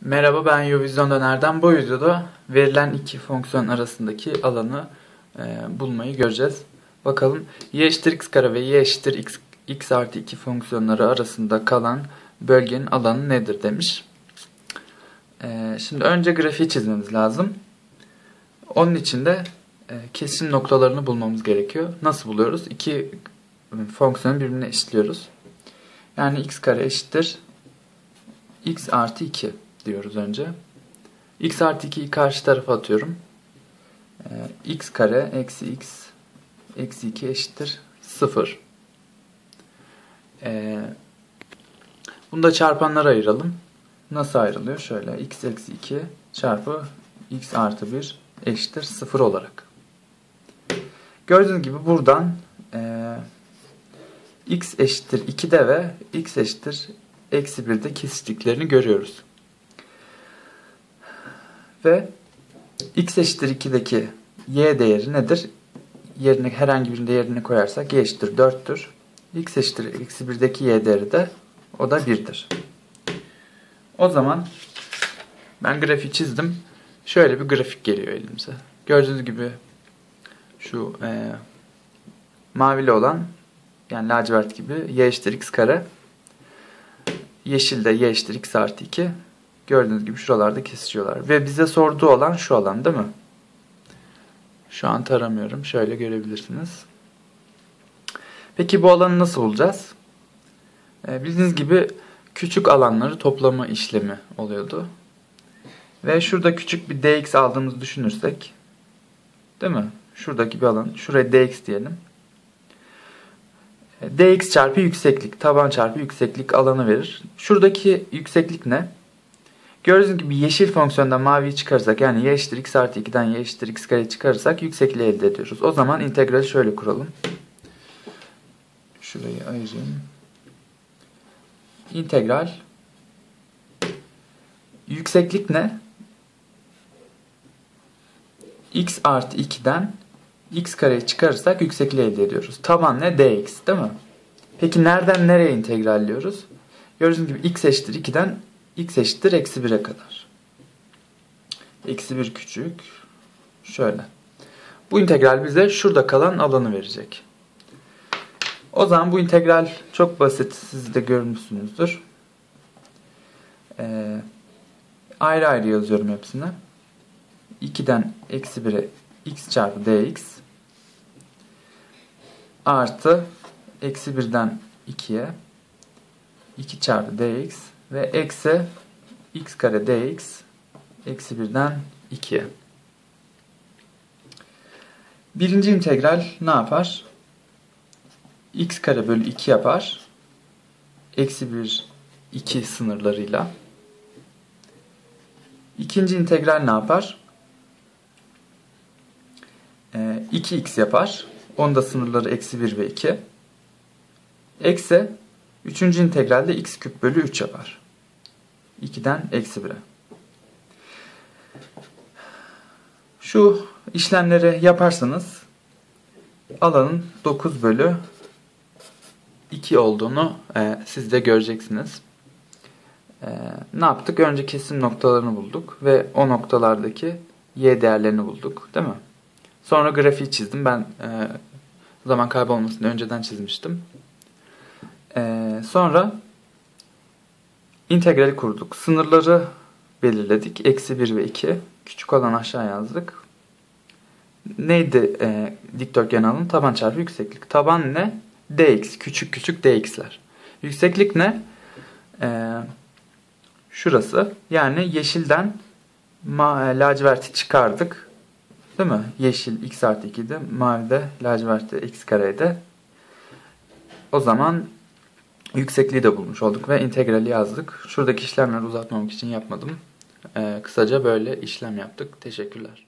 Merhaba, ben Yovizyon Döner'den. Bu videoda verilen iki fonksiyon arasındaki alanı bulmayı göreceğiz. Bakalım y eşittir x kare ve y eşittir x artı 2 fonksiyonları arasında kalan bölgenin alanı nedir demiş. Şimdi önce grafiği çizmemiz lazım. Onun için de kesim noktalarını bulmamız gerekiyor. Nasıl buluyoruz? İki fonksiyonu birbirine eşitliyoruz. Yani x kare eşittir x artı 2 diyoruz önce. X artı 2'yi karşı tarafa atıyorum. X kare eksi x eksi 2 eşittir 0. Bunu da çarpanlara ayıralım. Nasıl ayrılıyor? Şöyle x eksi 2 çarpı x artı 1 eşittir 0 olarak. Gördüğünüz gibi buradan x eşittir 2'de ve x eşittir eksi 1'de kesiştiklerini görüyoruz. Ve x eşittir 2'deki y değeri nedir? Yerine, herhangi birinde yerine koyarsak y eşittir 4'tür. X eşittir eksi 1'deki y değeri de o da 1'dir. O zaman ben grafiği çizdim. Şöyle bir grafik geliyor elimize. Gördüğünüz gibi şu mavili olan, yani lacivert gibi, y eşittir x kare. Yeşil de y eşittir x artı 2. Gördüğünüz gibi şuralarda kesişiyorlar. Ve bize sorduğu alan şu alan değil mi? Şu an taramıyorum. Şöyle görebilirsiniz. Peki bu alanı nasıl bulacağız? Bildiğiniz gibi küçük alanları toplama işlemi oluyordu. Ve şurada küçük bir dx aldığımızı düşünürsek, değil mi? Şuradaki bir alan. Şuraya dx diyelim. Dx çarpı yükseklik, taban çarpı yükseklik alanı verir. Şuradaki yükseklik ne? Gördüğünüz gibi yeşil fonksiyondan maviyi çıkarırsak, yani y eşittir x artı 2'den y eşittir x kare çıkarırsak yüksekliği elde ediyoruz. O zaman integrali şöyle kuralım. Şurayı ayırayım. İntegral yükseklik ne? X artı 2'den x kareyi çıkarırsak yüksekliği elde ediyoruz. Taban ne? Dx değil mi? Peki nereden nereye integralliyoruz? Gördüğünüz gibi x eşittir 2'den x eşittir eksi 1'e kadar. Eksi 1 küçük. Şöyle. Bu integral bize şurada kalan alanı verecek. O zaman bu integral çok basit. Siz de görmüşsünüzdür. Ayrı ayrı yazıyorum hepsini. 2'den eksi 1'e x çarpı dx artı eksi 1'den 2'ye 2 çarpı dx ve eksi x kare dx eksi 1'den 2'ye. Birinci integral ne yapar? X kare bölü 2 yapar. Eksi 1, 2 sınırlarıyla. İkinci integral ne yapar? 2x yapar. Onda sınırları eksi 1 ve 2. Eksi üçüncü integralde x küp bölü 3 yapar. 2'den eksi 1'e. Şu işlemleri yaparsanız alanın 9 bölü 2 olduğunu siz de göreceksiniz. Ne yaptık? Önce kesim noktalarını bulduk ve o noktalardaki y değerlerini bulduk. Değil mi? Sonra grafiği çizdim. Ben zaman kaybolmasın diye önceden çizmiştim. Sonra integrali kurduk. Sınırları belirledik. Eksi 1 ve 2. Küçük olan aşağı yazdık. Neydi dikdörtgen alanı? Taban çarpı yükseklik. Taban ne? Dx. Küçük küçük dx'ler. Yükseklik ne? Şurası. Yani yeşilden laciverti çıkardık. Değil mi? Yeşil x artı 2'de, mavi de laciverti x kareydi. O zaman yüksekliği de bulmuş olduk ve integrali yazdık. Şuradaki işlemleri uzatmamak için yapmadım. Kısaca böyle işlem yaptık. Teşekkürler.